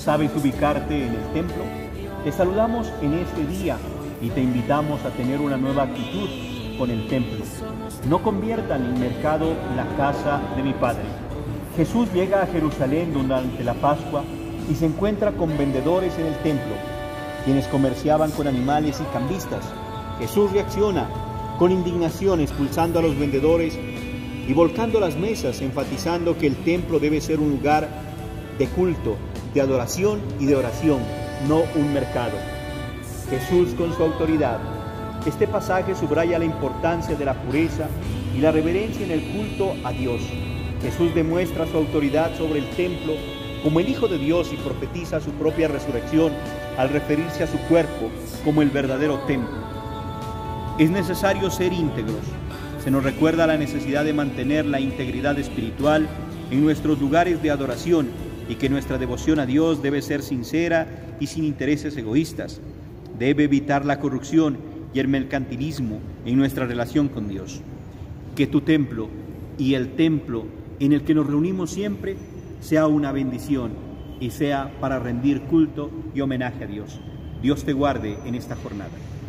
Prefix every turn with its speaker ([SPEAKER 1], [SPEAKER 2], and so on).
[SPEAKER 1] ¿Sabes ubicarte en el templo? Te saludamos en este día y te invitamos a tener una nueva actitud con el templo. No conviertan en mercado la casa de mi Padre. Jesús llega a Jerusalén durante la Pascua y se encuentra con vendedores en el templo, quienes comerciaban con animales y cambistas. Jesús reacciona con indignación, expulsando a los vendedores y volcando las mesas, enfatizando que el templo debe ser un lugar de culto, de adoración y de oración, no un mercado. Jesús con su autoridad. Este pasaje subraya la importancia de la pureza y la reverencia en el culto a Dios. Jesús demuestra su autoridad sobre el templo como el Hijo de Dios y profetiza su propia resurrección al referirse a su cuerpo como el verdadero templo. Es necesario ser íntegros. Se nos recuerda la necesidad de mantener la integridad espiritual en nuestros lugares de adoración y que nuestra devoción a Dios debe ser sincera y sin intereses egoístas. Debe evitar la corrupción y el mercantilismo en nuestra relación con Dios. Que tu templo y el templo en el que nos reunimos siempre sea una bendición y sea para rendir culto y homenaje a Dios. Dios te guarde en esta jornada.